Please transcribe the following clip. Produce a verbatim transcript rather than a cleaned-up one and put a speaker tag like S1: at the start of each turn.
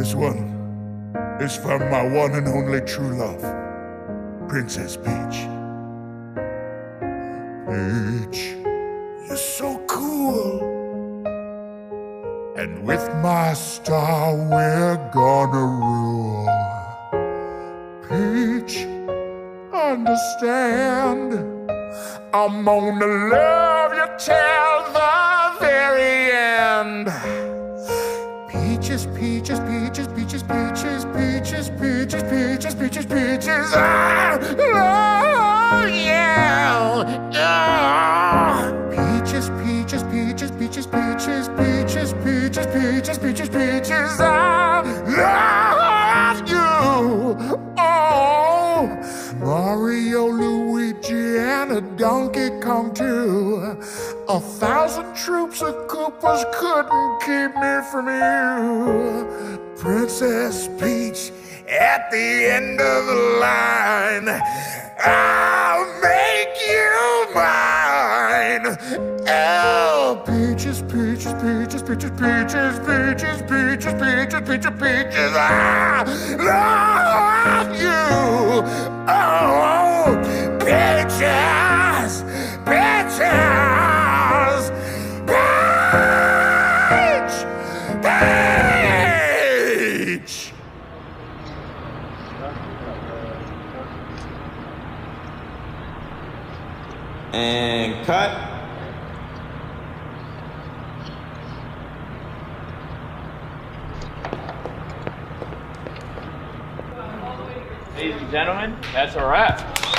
S1: This one is from my one and only true love, Princess Peach. Peach, you're so cool. And with my star, we're gonna rule. Peach, understand, I'm gonna love you till the very end. Peaches, peaches, peaches, peaches, peaches, peaches, peaches, peaches, peaches, peaches, I love you. Peaches, peaches, peaches, peaches, peaches, peaches, peaches, peaches, peaches, peaches, I love you. Oh, Mario, Luigi, and a Donkey Kong too. A thousand troops of Koopas couldn't keep me from you. Princess Peach, at the end of the line, I'll make you mine. Oh, peaches, peaches, peaches, peaches, peaches, peaches, peaches, peaches, peaches, peaches, I love you. Oh, peaches, peaches.
S2: And cut.
S3: Ladies and gentlemen, that's a wrap.